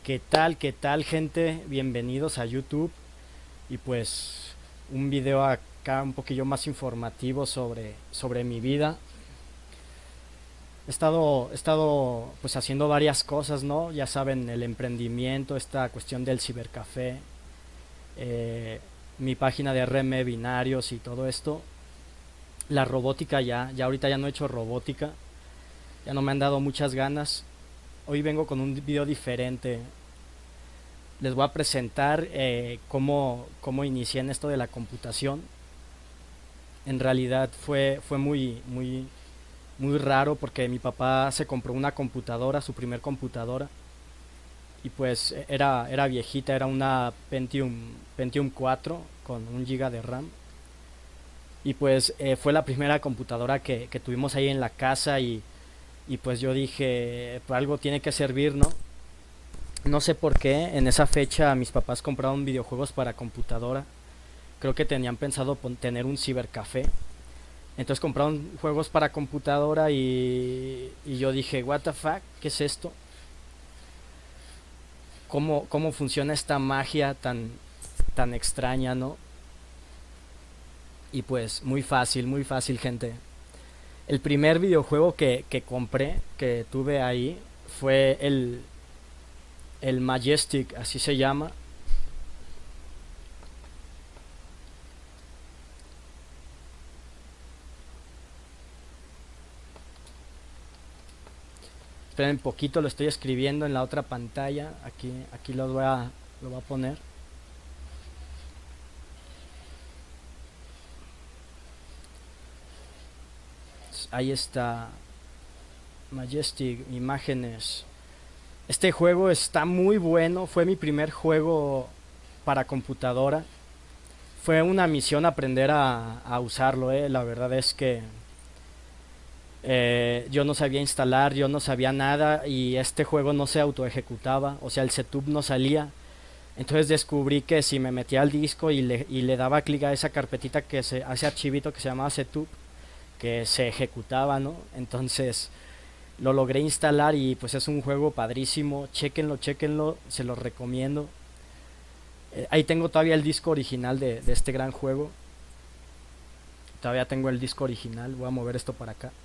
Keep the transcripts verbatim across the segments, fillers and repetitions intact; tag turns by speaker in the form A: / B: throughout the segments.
A: ¿Qué tal? ¿Qué tal, gente? Bienvenidos a YouTube y pues un video acá un poquillo más informativo sobre, sobre mi vida. He estado, he estado pues haciendo varias cosas, ¿no? Ya saben, el emprendimiento, esta cuestión del cibercafé, eh, mi página de R M binarios y todo esto. La robótica ya, ya ahorita ya no he hecho robótica, ya no me han dado muchas ganas. Hoy vengo con un video diferente. Les voy a presentar eh, cómo, cómo inicié en esto de la computación. En realidad fue, fue muy, muy, muy raro porque mi papá se compró una computadora, su primer computadora, y pues era, era viejita, era una Pentium, Pentium cuatro con un giga de RAM. Y pues eh, fue la primera computadora que, que tuvimos ahí en la casa y, y pues yo dije, pues algo tiene que servir, ¿no? No sé por qué en esa fecha mis papás compraron videojuegos para computadora. Creo que tenían pensado tener un cibercafé. Entonces compraron juegos para computadora y, y yo dije, what the fuck, ¿qué es esto? ¿Cómo, cómo funciona esta magia tan, tan extraña, no? Y pues muy fácil, muy fácil, gente. El primer videojuego que, que compré, que tuve ahí, fue el, el Majestic, así se llama. Esperen un poquito, lo estoy escribiendo en la otra pantalla. Aquí, aquí lo voy a, lo voy a poner. Ahí está. Majestic, imágenes. Este juego está muy bueno. Fue mi primer juego para computadora. Fue una misión aprender a, a usarlo, eh. La verdad es que eh, yo no sabía instalar, yo no sabía nada y este juego no se auto ejecutaba, o sea, el setup no salía. Entonces descubrí que si me metía al disco y le, y le daba clic a esa carpetita, que se, a ese archivito que se llamaba setup, que se ejecutaba, ¿no? Entonces lo logré instalar y pues es un juego padrísimo. Chéquenlo, chéquenlo, se los recomiendo. Eh, ahí tengo todavía el disco original de, de este gran juego. Todavía tengo el disco original. Voy a mover esto para acá.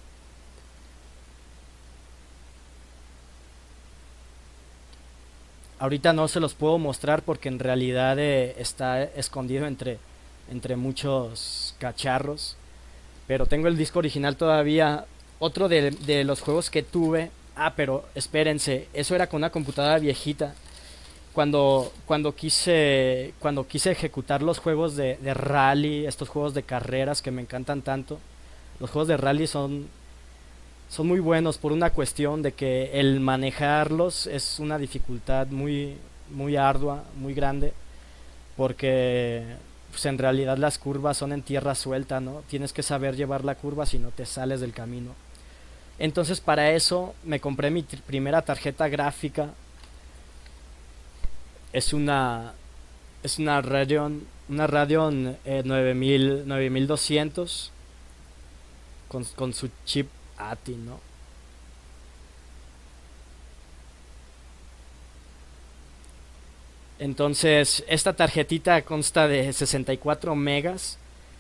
A: Ahorita no se los puedo mostrar porque en realidad eh, está escondido entre, entre muchos cacharros. Pero tengo el disco original todavía. Otro de, de los juegos que tuve. Ah, pero espérense, eso era con una computadora viejita. Cuando, cuando quise cuando quise ejecutar los juegos de, de rally, estos juegos de carreras que me encantan tanto. Los juegos de rally son son muy buenos por una cuestión de que el manejarlos es una dificultad muy muy ardua, muy grande, porque pues en realidad las curvas son en tierra suelta, ¿no? Tienes que saber llevar la curva si no te sales del camino. Entonces para eso me compré mi primera tarjeta gráfica. Es una es una Radeon, una Radeon eh, nueve mil, nueve mil doscientos con, con su chip A T I, ¿no? Entonces, esta tarjetita consta de sesenta y cuatro megas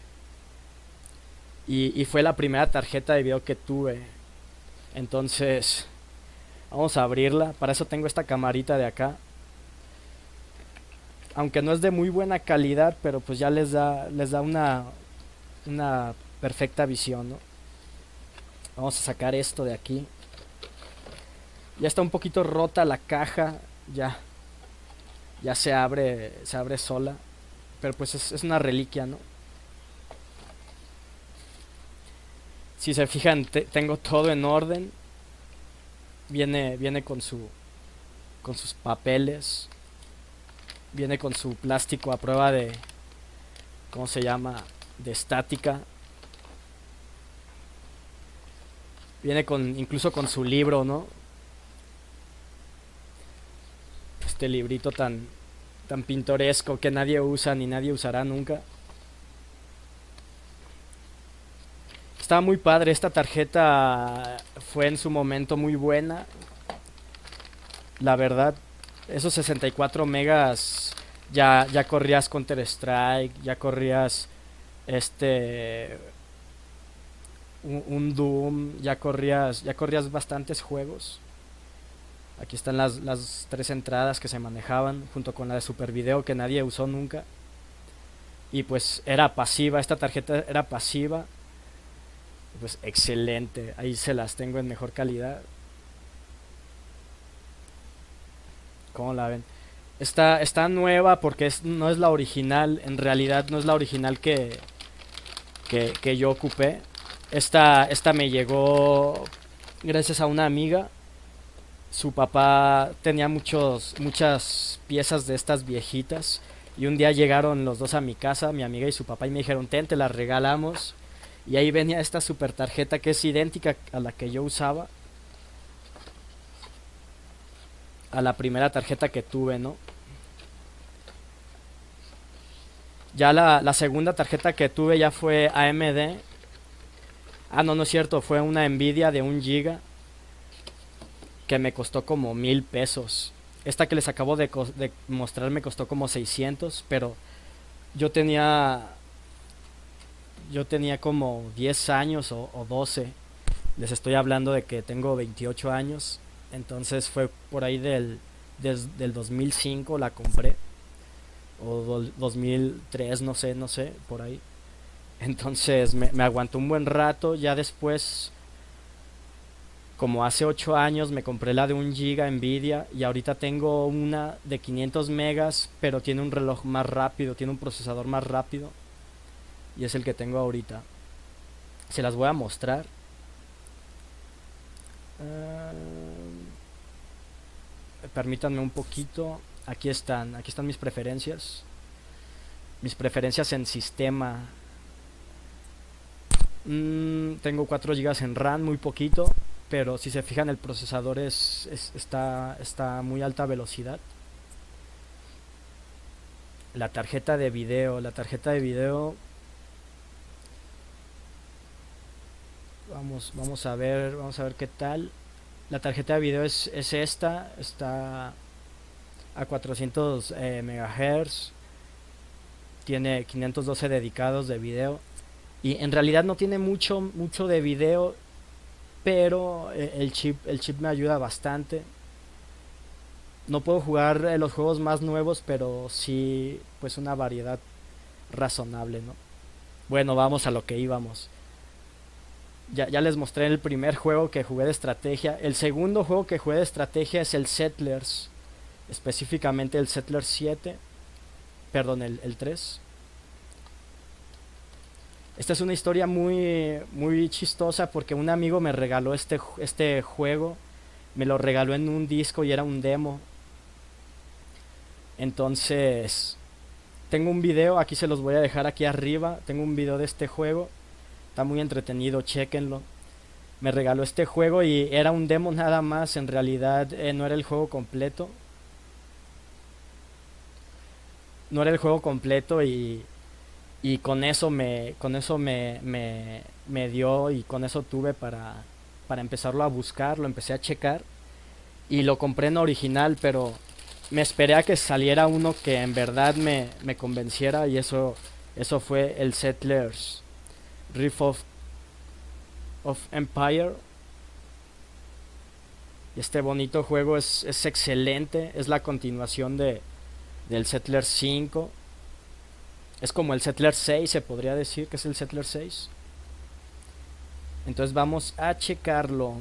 A: y, y fue la primera tarjeta de video que tuve. Entonces, vamos a abrirla. Para eso tengo esta camarita de acá. Aunque no es de muy buena calidad, pero pues ya les da, les da una, una perfecta visión, ¿no? Vamos a sacar esto de aquí. Ya está un poquito rota la caja. Ya. Ya se abre. Se abre sola. Pero pues es, es una reliquia, ¿no? Si se fijan, te, tengo todo en orden. Viene. Viene con su. Con sus papeles. Viene con su plástico a prueba de. ¿Cómo se llama? De estática. Viene con. Incluso con su libro, ¿no? Este librito tan, tan pintoresco que nadie usa ni nadie usará nunca. Estaba muy padre, esta tarjeta fue en su momento muy buena. La verdad, esos sesenta y cuatro megas ya, ya corrías Counter Strike, ya corrías este un, un Doom, ya corrías, ya corrías bastantes juegos. Aquí están las, las tres entradas que se manejaban junto con la de Super Video que nadie usó nunca. Y pues era pasiva, esta tarjeta era pasiva. Pues excelente, ahí se las tengo en mejor calidad. ¿Cómo la ven? Está, está nueva porque es, no es la original, en realidad no es la original que, que, que yo ocupé. Esta, esta me llegó gracias a una amiga. Su papá tenía muchos, muchas piezas de estas viejitas. Y un día llegaron los dos a mi casa, mi amiga y su papá, y me dijeron, ten, te la regalamos. Y ahí venía esta super tarjeta que es idéntica a la que yo usaba. A la primera tarjeta que tuve, ¿no? Ya la, la segunda tarjeta que tuve ya fue A M D. Ah, no, no es cierto, fue una Nvidia de un giga que me costó como mil pesos. Esta que les acabo de, de mostrar me costó como seiscientos, pero yo tenía yo tenía como diez años o, o doce. Les estoy hablando de que tengo veintiocho años. Entonces fue por ahí del, des, del dos mil cinco la compré. O do, dos mil tres, no sé, no sé, por ahí. Entonces me, me aguantó un buen rato. Ya después, como hace ocho años, me compré la de un giga Nvidia. Y ahorita tengo una de quinientos megas, pero tiene un reloj más rápido, tiene un procesador más rápido. Y es el que tengo ahorita. Se las voy a mostrar. Uh, permítanme un poquito. Aquí están, aquí están mis preferencias. Mis preferencias en sistema. Mm, tengo cuatro gigas en RAM, muy poquito. Pero si se fijan, el procesador es, es, está, está a muy alta velocidad. La tarjeta de video, la tarjeta de video. Vamos, vamos a ver, vamos a ver qué tal. La tarjeta de video es, es esta, está a cuatrocientos eh, megahertz, tiene quinientos doce dedicados de video y en realidad no tiene mucho, mucho de video, pero eh, el chip, el chip me ayuda bastante. No puedo jugar eh, los juegos más nuevos, pero sí, pues una variedad razonable, ¿no? Bueno, vamos a lo que íbamos. Ya, ya les mostré el primer juego que jugué de estrategia. El segundo juego que jugué de estrategia es el Settlers. Específicamente el Settlers siete. Perdón, el, el tres. Esta es una historia muy, muy chistosa porque un amigo me regaló este, este juego. Me lo regaló en un disco y era un demo. Entonces, tengo un video, aquí se los voy a dejar aquí arriba. Tengo un video de este juego. Está muy entretenido, chequenlo. Me regaló este juego y era un demo nada más. En realidad eh, no era el juego completo. No era el juego completo y, y con eso me con eso me, me, me dio y con eso tuve para, para empezarlo a buscar. Lo empecé a checar y lo compré en original, pero me esperé a que saliera uno que en verdad me, me convenciera y eso, eso fue el Settlers Rift of, of Empire. Y este bonito juego es, es excelente. Es la continuación de, del Settlers cinco. Es como el Settlers seis, se podría decir que es el Settlers seis. Entonces vamos a checarlo.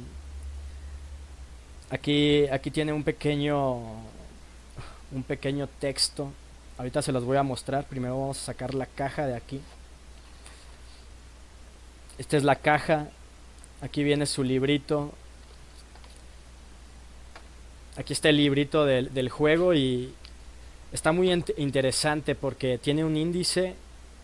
A: Aquí, aquí tiene un pequeño un pequeño texto. Ahorita se los voy a mostrar. Primero vamos a sacar la caja de aquí. Esta es la caja. Aquí viene su librito. Aquí está el librito del, del juego y está muy interesante porque tiene un índice,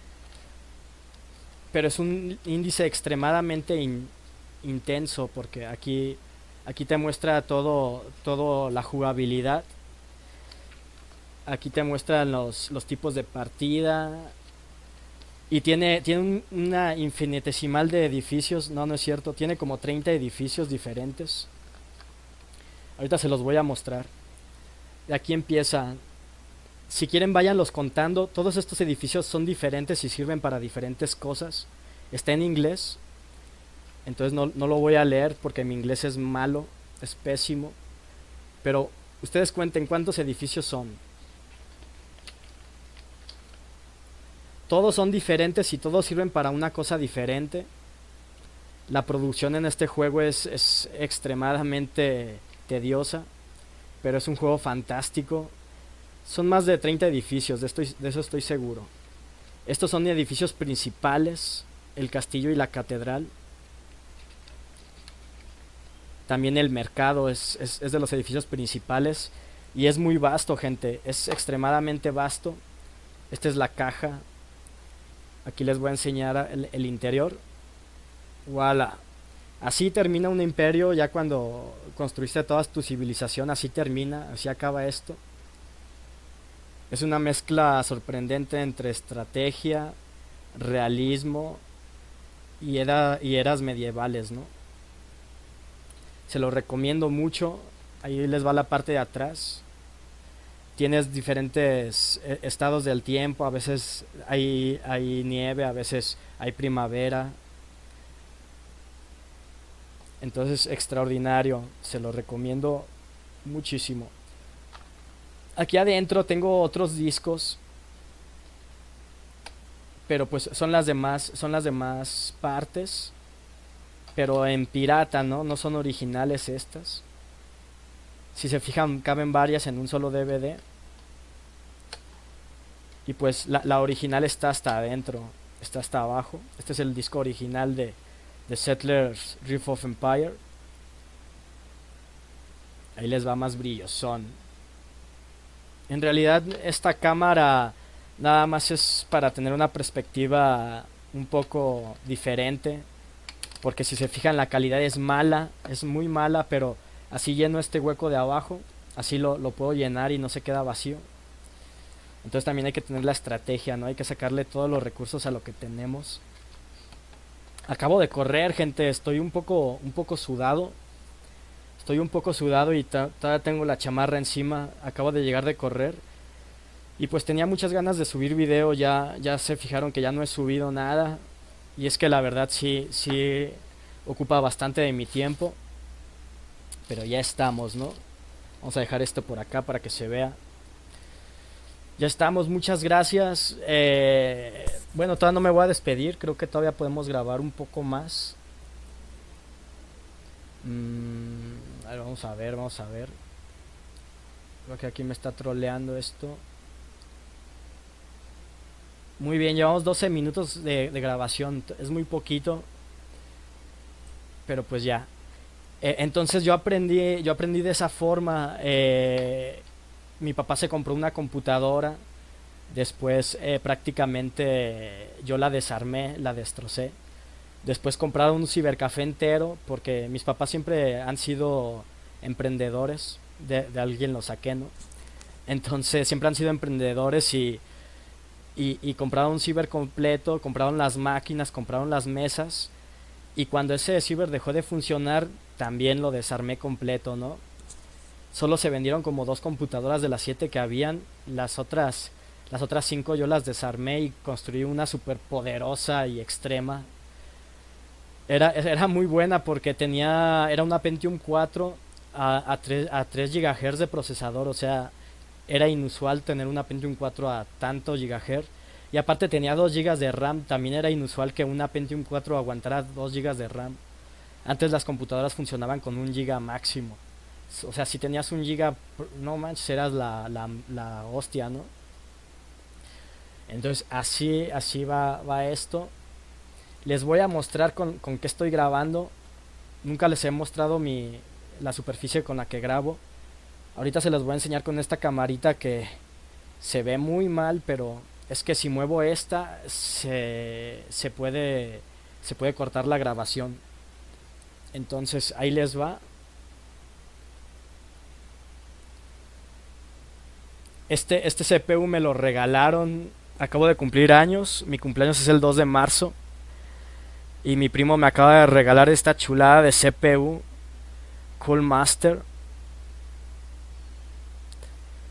A: pero es un índice extremadamente in, intenso porque aquí, aquí te muestra todo, todo la jugabilidad. Aquí te muestran los, los tipos de partida. Y tiene, tiene un, una infinitesimal de edificios. No, no es cierto. Tiene como treinta edificios diferentes. Ahorita se los voy a mostrar. de aquí empieza. Si quieren, váyanlos contando. Todos estos edificios son diferentes y sirven para diferentes cosas. Está en inglés, entonces no, no lo voy a leer porque mi inglés es malo, es pésimo. Pero ustedes cuenten cuántos edificios son. Todos son diferentes y todos sirven para una cosa diferente. La producción en este juego es, es extremadamente tediosa, pero es un juego fantástico. Son más de treinta edificios, de, estoy, de eso estoy seguro. Estos son edificios principales, el castillo y la catedral. También el mercado es, es, es de los edificios principales y es muy vasto, gente, es extremadamente vasto. Esta es la caja. Aquí les voy a enseñar el, el interior. Voilà. Así termina un imperio, ya cuando construiste toda tu civilización, así termina, así acaba esto. Es una mezcla sorprendente entre estrategia, realismo y, era, y eras medievales, ¿no? Se lo recomiendo mucho. Ahí les va la parte de atrás. Tienes diferentes eh, estados del tiempo. A veces hay, hay nieve, a veces hay primavera. Entonces, extraordinario. Se lo recomiendo muchísimo. Aquí adentro tengo otros discos, pero pues son las demás, son las demás partes, pero en pirata, ¿no? No son originales estas. Si se fijan, caben varias en un solo D V D. Y pues la, la original está hasta adentro, está hasta abajo. Este es el disco original de, de Settlers Rift of Empire. Ahí les va más brillosón. En realidad esta cámara nada más es para tener una perspectiva un poco diferente, porque si se fijan la calidad es mala, es muy mala, pero así lleno este hueco de abajo, así lo, lo puedo llenar y no se queda vacío. Entonces también hay que tener la estrategia, ¿no? Hay que sacarle todos los recursos a lo que tenemos. Acabo de correr, gente, estoy un poco, un poco sudado. Estoy un poco sudado y todavía tengo la chamarra encima. Acabo de llegar de correr. Y pues tenía muchas ganas de subir video. Ya, ya se fijaron que ya no he subido nada. Y es que la verdad sí, sí ocupa bastante de mi tiempo. Pero ya estamos, ¿no? Vamos a dejar esto por acá para que se vea. Ya estamos, muchas gracias. Eh, bueno, todavía no me voy a despedir. Creo que todavía podemos grabar un poco más. Mm, a ver, vamos a ver, vamos a ver. Creo que aquí me está troleando esto. Muy bien, llevamos doce minutos de, de grabación. Es muy poquito. Pero pues ya. Eh, entonces yo aprendí, yo aprendí de esa forma. Eh, mi papá se compró una computadora. Después eh, prácticamente yo la desarmé, la destrocé. Después compraron un cibercafé entero, porque mis papás siempre han sido emprendedores, de, de alguien lo saqué, ¿no? Entonces siempre han sido emprendedores y, y, y compraron un ciber completo, compraron las máquinas, compraron las mesas, y cuando ese ciber dejó de funcionar, también lo desarmé completo, ¿no? Solo se vendieron como dos computadoras de las siete que habían, las otras, las otras cinco yo las desarmé y construí una super poderosa y extrema. Era, era muy buena porque tenía, era una Pentium cuatro a, a, tres, a tres gigahertz de procesador, o sea, era inusual tener una Pentium cuatro a tanto gigahertz. Y aparte tenía dos gigas de RAM, también era inusual que una Pentium cuatro aguantara dos gigas de RAM. Antes las computadoras funcionaban con un giga máximo. O sea, si tenías un giga, no manches, eras la, la, la hostia, ¿no? Entonces así, así va, va esto. Les voy a mostrar con, con qué estoy grabando. Nunca les he mostrado mi, la superficie con la que grabo. Ahorita se los voy a enseñar con esta camarita que se ve muy mal, pero es que si muevo esta se, se puede se puede cortar la grabación. Entonces ahí les va. Este, este C P U me lo regalaron. Acabo de cumplir años. Mi cumpleaños es el dos de marzo. Y mi primo me acaba de regalar esta chulada de C P U Cool Master.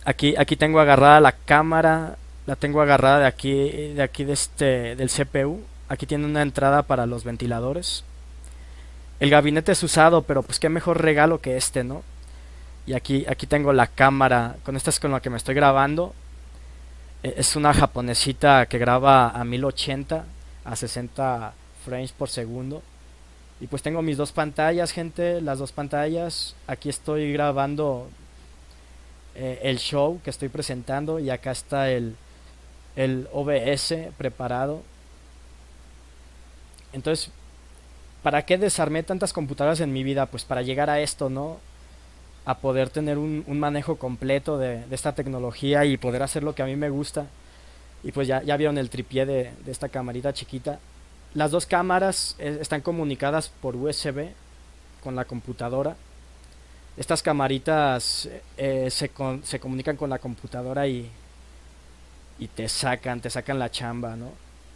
A: Aquí, aquí tengo agarrada la cámara, la tengo agarrada de aquí, de aquí de este, del C P U. Aquí tiene una entrada para los ventiladores. El gabinete es usado, pero pues qué mejor regalo que este, ¿no? Y aquí, aquí tengo la cámara, con esta es con la que me estoy grabando. E- Es una japonesita que graba a mil ochenta, a sesenta frames por segundo. Y pues tengo mis dos pantallas, gente, las dos pantallas. Aquí estoy grabando eh, el show que estoy presentando y acá está el, el O B S preparado. Entonces, ¿para qué desarmé tantas computadoras en mi vida? Pues para llegar a esto, ¿no? A poder tener un, un manejo completo de, de esta tecnología y poder hacer lo que a mí me gusta. Y pues ya, ya vieron el tripié de, de esta camarita chiquita. Las dos cámaras eh, están comunicadas por U S B con la computadora. Estas camaritas eh, se, con- se comunican con la computadora y, y te sacan, te sacan la chamba, ¿no?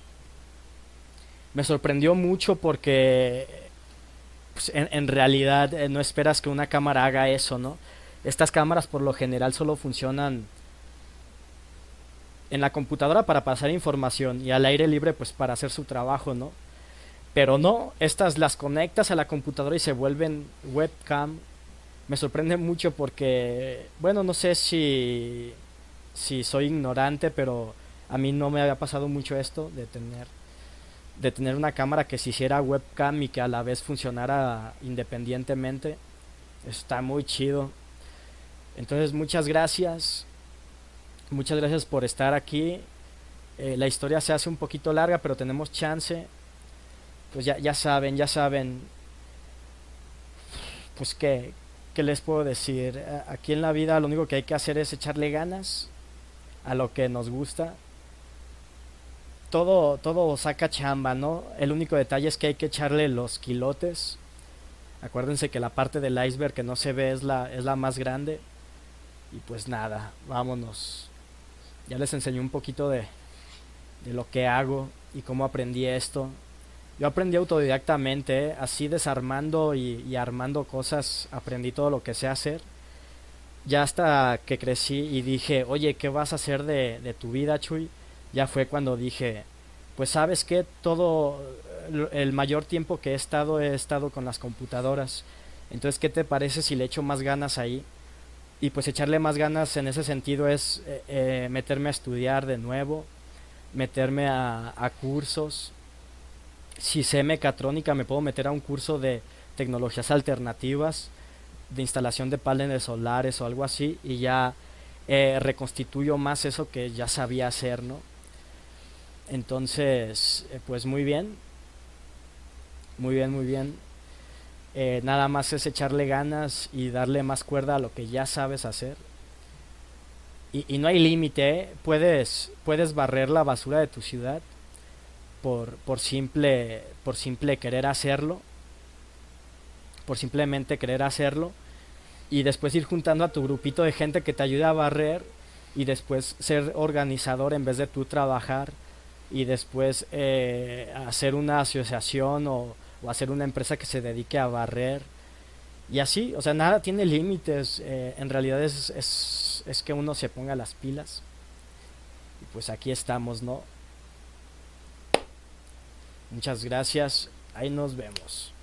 A: Me sorprendió mucho porque pues, en, en realidad eh, no esperas que una cámara haga eso, ¿no? Estas cámaras por lo general solo funcionan en la computadora para pasar información y al aire libre pues para hacer su trabajo, ¿no? Pero no, estas las conectas a la computadora y se vuelven webcam. Me sorprende mucho porque, bueno, no sé si, si soy ignorante, pero a mí no me había pasado mucho esto de tener, de tener una cámara que se hiciera webcam y que a la vez funcionara independientemente. Está muy chido. Entonces, muchas gracias. Muchas gracias por estar aquí. Eh, la historia se hace un poquito larga, pero tenemos chance. Pues ya, ya saben, ya saben. Pues qué, qué les puedo decir. A- Aquí en la vida lo único que hay que hacer es echarle ganas a lo que nos gusta. Todo, todo saca chamba, ¿no? El único detalle es que hay que echarle los quilotes. Acuérdense que la parte del iceberg que no se ve es la, es la más grande. Y pues nada, vámonos. Ya les enseñé un poquito de, de lo que hago y cómo aprendí esto. Yo aprendí autodidactamente, ¿eh? Así desarmando y, y armando cosas, aprendí todo lo que sé hacer. Ya hasta que crecí y dije, oye, ¿qué vas a hacer de, de tu vida, Chuy? Ya fue cuando dije, pues sabes que todo el mayor tiempo que he estado he estado con las computadoras. Entonces, ¿qué te parece si le echo más ganas ahí? Y pues echarle más ganas en ese sentido es eh, eh, meterme a estudiar de nuevo, meterme a, a cursos. Si sé mecatrónica, me puedo meter a un curso de tecnologías alternativas, de instalación de paneles solares o algo así, y ya eh, reconstituyo más eso que ya sabía hacer, ¿no? Entonces, eh, pues muy bien, muy bien, muy bien. Eh, nada más es echarle ganas y darle más cuerda a lo que ya sabes hacer. Y, y no hay límite, ¿eh? Puedes, puedes barrer la basura de tu ciudad por, por simple, por simple querer hacerlo, por simplemente querer hacerlo, y después ir juntando a tu grupito de gente que te ayude a barrer y después ser organizador en vez de tú trabajar y después eh, hacer una asociación o, o hacer una empresa que se dedique a barrer y así, o sea, nada tiene límites, eh, en realidad es, es, es que uno se ponga las pilas y pues aquí estamos, ¿no? Muchas gracias, ahí nos vemos.